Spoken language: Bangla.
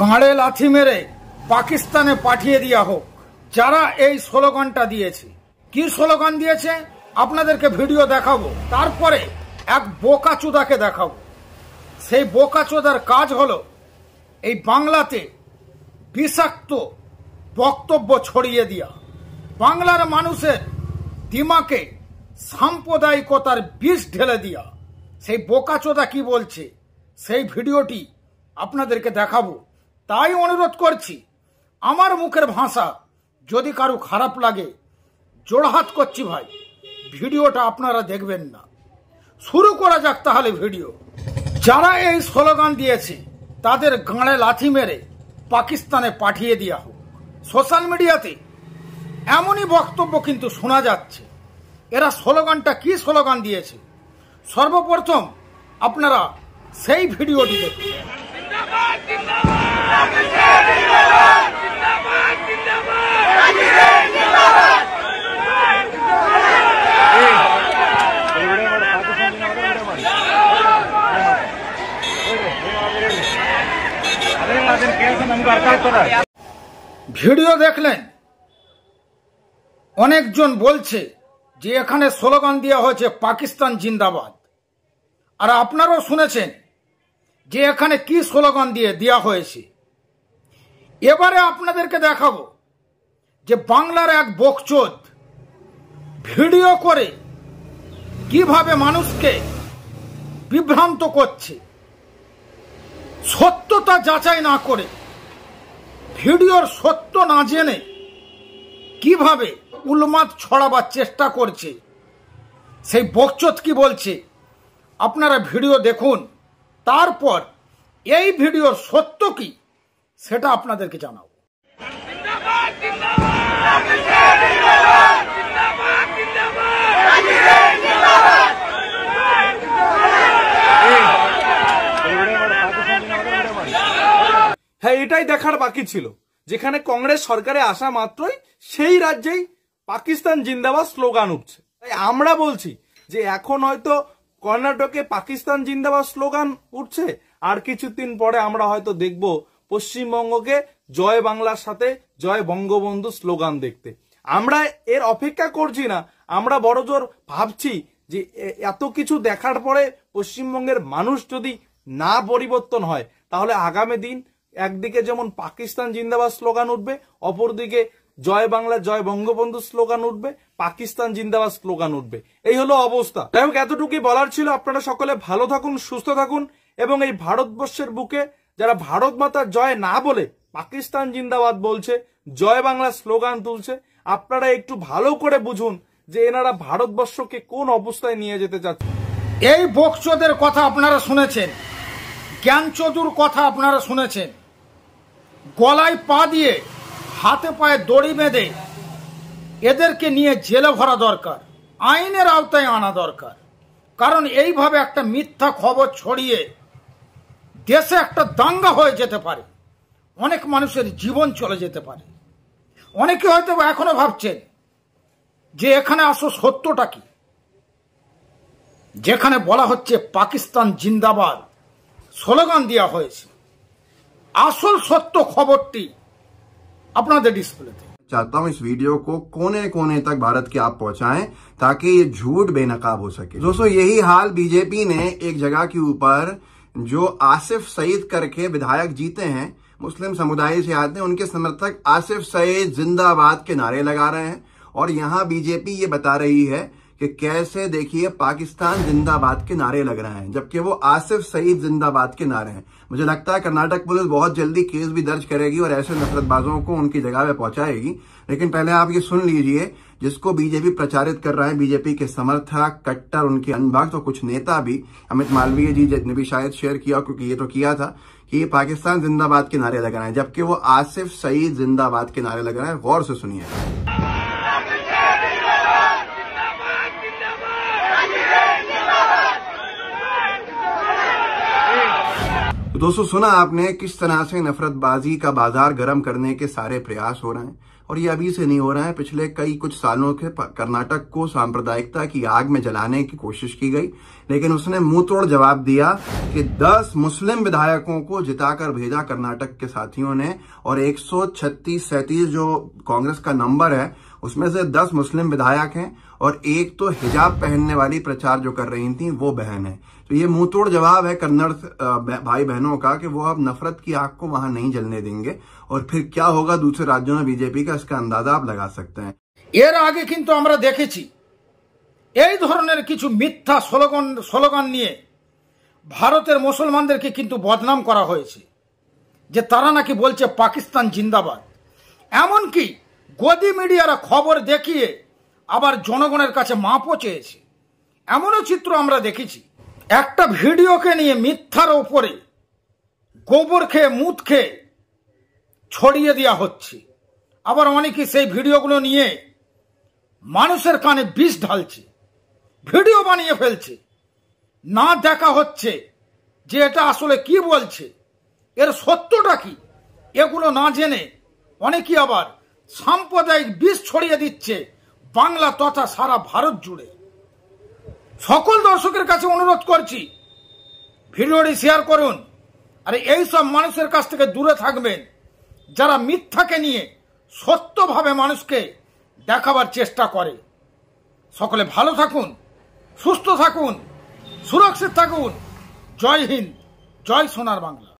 গাঁড়ে লাথি মেরে পাকিস্তানে পাঠিয়ে দেওয়া হোক। যারা এই স্লোগানটা দিয়েছে, কি স্লোগান দিয়েছে আপনাদেরকে ভিডিও দেখাবো, তারপরে এক বোকাচোদাকে দেখাবো। সেই বোকাচোদার কাজ হলো এই বাংলাতে বিষাক্ত বক্তব্য ছড়িয়ে দেওয়া, বাংলার মানুষের দিমাকে সাম্প্রদায়িকতার বিষ ঢেলে দেওয়া। সেই বোকাচোদা কি বলছে সেই ভিডিওটি আপনাদেরকে দেখাবো। তাই অনুরোধ করছি, আমার মুখের ভাষা যদি কারো খারাপ লাগে জোড়হাত করছি ভাই, ভিডিওটা আপনারা দেখবেন না। শুরু করা যাক তাহলে ভিডিও। যারা এই স্লোগান দিয়েছে তাদের গাঁড়ে লাথি মেরে পাকিস্তানে পাঠিয়ে দেওয়া হোক। সোশ্যাল মিডিয়াতে এমনই বক্তব্য কিন্তু শোনা যাচ্ছে। এরা স্লোগানটা কি স্লোগান দিয়েছে সর্বপ্রথম আপনারা সেই ভিডিওটি দেখুন। ভিডিও দেখলেন, অনেকজন বলছে যে এখানে স্লোগান দেওয়া হয়েছে পাকিস্তান জিন্দাবাদ, আর আপনারাও শুনেছেন যে এখানে কি স্লোগান দিয়ে দেওয়া হয়েছে। এবারে আপনাদেরকে দেখাবো যে বাংলার এক বকচোদ ভিডিও করে কিভাবে মানুষকে বিভ্রান্ত করছে, সত্যতা যাচাই না করে, ভিডিওর সত্য না জেনে কিভাবে উন্মাদ ছড়াবার চেষ্টা করছে। সেই বকচোদ কি বলছে আপনারা ভিডিও দেখুন, তারপর এই ভিডিওর সত্য কি সেটা আপনাদেরকে জানাবো। হ্যাঁ, এটাই দেখার বাকি ছিল। যেখানে কংগ্রেস সরকারে আসা মাত্রই সেই রাজ্যেই পাকিস্তান জিন্দাবাদ স্লোগান উঠছে। তাই আমরা বলছি যে এখন হয়তো কর্ণাটকে পাকিস্তান জিন্দাবাদ স্লোগান উঠছে, আর কিছুদিন পরে আমরা হয়তো দেখব পশ্চিমবঙ্গকে জয় বাংলার সাথে জয় বঙ্গবন্ধু স্লোগান দেখতে। আমরা এর অপেক্ষা করছি না, আমরা বড়জোর ভাবছি যে এত কিছু দেখার পরে পশ্চিমবঙ্গের মানুষ যদি না পরিবর্তন হয়, তাহলে আগামী দিন একদিকে যেমন পাকিস্তান জিন্দাবাদ স্লোগান উঠবে, অপরদিকে জয় বাংলা জয় বঙ্গবন্ধু স্লোগান উঠবে, পাকিস্তান জিন্দাবাদ স্লোগান উঠবে। এই হলো অবস্থা। যাই হোক, এতটুকুই বলার ছিল। আপনারা সকলে ভালো থাকুন, সুস্থ থাকুন, এবং এই ভারতবর্ষের বুকে যারা ভারত মাতার জয় না বলে পাকিস্তান জিন্দাবাদ বলছে, জয় বাংলা স্লোগান তুলছে, আপনারা একটু ভালো করে বুঝুন যে এনারা ভারতবর্ষকে কোন অবস্থায় নিয়ে যেতে চাচ্ছে। এই বকচোদের কথা আপনারা শুনেছেন, জ্ঞানচোদুর কথা আপনারা শুনেছেন। গলায় পা দিয়ে হাতে পায়ে দড়ি বেঁধে এদেরকে নিয়ে জেলে ভরা দরকার, আইনের আওতায় আনা দরকার। কারণ এইভাবে একটা মিথ্যা খবর ছড়িয়ে দেশে একটা দাঙ্গা হয়ে যেতে পারে, অনেক মানুষের জীবন চলে যেতে পারে। অনেকে হয়তো এখনো ভাবছেন যে এখানে আসো সত্যটা কি, যেখানে বলা হচ্ছে পাকিস্তান জিন্দাবাদ স্লোগান দেওয়া হয়েছে। আসল সত্য খবরটি আপনাদের ডিসপ্লেতে। चाहता हूं इस वीडियो को कोने कोने तक भारत के आप पहुंचाएं ताकि ये झूठ बेनकाब हो सके। दोस्तों, यही हाल बीजेपी ने एक जगह के ऊपर जो आसिफ सईद करके विधायक जीते हैं, मुस्लिम समुदाय से आते हैं, उनके समर्थक आसिफ सईद जिंदाबाद के नारे लगा रहे हैं। और यहां बीजेपी ये बता रही है कि कैसे देखिए पाकिस्तान जिंदाबाद के नारे लग रहे हैं, जबकि वो आसिफ सईद जिंदाबाद के नारे हैं। मुझे लगता है कर्नाटक पुलिस बहुत जल्दी केस भी दर्ज करेगी और ऐसे नफरतबाजों को उनकी जगह पे पहुंचाएगी। लेकिन पहले आप ये सुन लीजिए, जिसको बीजेपी प्रचारित कर रहा है, बीजेपी के समर्थक, कट्टर, उनके अनभक्त और कुछ नेता भी, अमित मालवीय जी ने भी शायद शेयर किया, क्योंकि ये तो किया था कि ये पाकिस्तान जिंदाबाद के नारे लग रहे हैं, जबकि वो आसिफ सईद जिंदाबाद के नारे लग रहे हैं। गौर से सुनिए। दोस्तों सुना आपने किस तरह से नफरतबाजी का बाजार गर्म करने के सारे प्रयास हो रहे हैं, और ये अभी से नहीं हो रहा है। पिछले कुछ सालों के कर्नाटक को सांप्रदायिकता की आग में जलाने की कोशिश की गई, लेकिन उसने मुंह तोड़ जवाब दिया कि 10 मुस्लिम विधायकों को जिताकर भेजा कर्नाटक के साथियों ने, और 136-37 जो कांग्रेस का नंबर है उसमें से 10 मुस्लिम विधायक हैं, और एक तो हिजाब पहनने वाली प्रचार जो कर रही थी वो बहन है। तो ये मुंह तोड़ जवाब है कन्नड़ भाई बहनों का कि वो अब नफरत की आग को वहां नहीं जलने देंगे, और फिर क्या होगा दूसरे राज्यों में बीजेपी का, इसका अंदाजा आप लगा सकते हैं। এর আগে কিন্তু আমরা দেখেছি এই ধরনের কিছু মিথ্যা স্লোগান নিয়ে ভারতের মুসলমানদেরকে কিন্তু বদনাম করা হয়েছে, যে তারা নাকি বলছে পাকিস্তান জিন্দাবাদ। এমনকি গদি মিডিয়ারা খবর দেখিয়ে আবার জনগণের কাছে মাপও চেয়েছে। এমনও চিত্র আমরা দেখেছি, একটা ভিডিওকে নিয়ে মিথ্যার উপরে গোবর খেয়ে মুত খেয়ে ছড়িয়ে দেওয়া হচ্ছে, আবার অনেকে সেই ভিডিওগুলো নিয়ে মানুষের কানে বিষ ঢালছে, ভিডিও বানিয়ে ফেলছে। না দেখা হচ্ছে যে এটা আসলে কি বলছে, এর সত্যটা কি, এগুলো না জেনে অনেকেই আবার সাম্প্রদায়িক বিষ ছড়িয়ে দিচ্ছে বাংলা তথা সারা ভারত জুড়ে। সকল দর্শকের কাছে অনুরোধ করছি, ভিডিওটি শেয়ার করুন, আর এই সব মানুষের কাছ থেকে দূরে থাকবেন যারা মিথ্যাকে নিয়ে সত্যভাবে মানুষকে দেখাবার চেষ্টা করে। সকলে ভালো থাকুন, সুস্থ থাকুন, সুরক্ষিত থাকুন। জয় হিন্দ, জয় সোনার বাংলা।